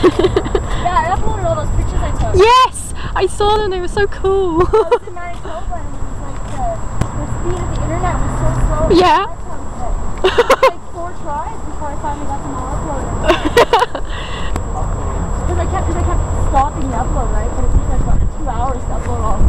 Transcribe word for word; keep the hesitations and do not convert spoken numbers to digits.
Yeah, I uploaded all those pictures I took. Yes! I saw them, they were so cool. I was in Manitoba and it was like the, the speed of the internet was so slow. Yeah. It took like four tries before I finally got them all uploaded. Because I kept, because I kept stopping the upload, right? But it took like about two hours to upload all of them.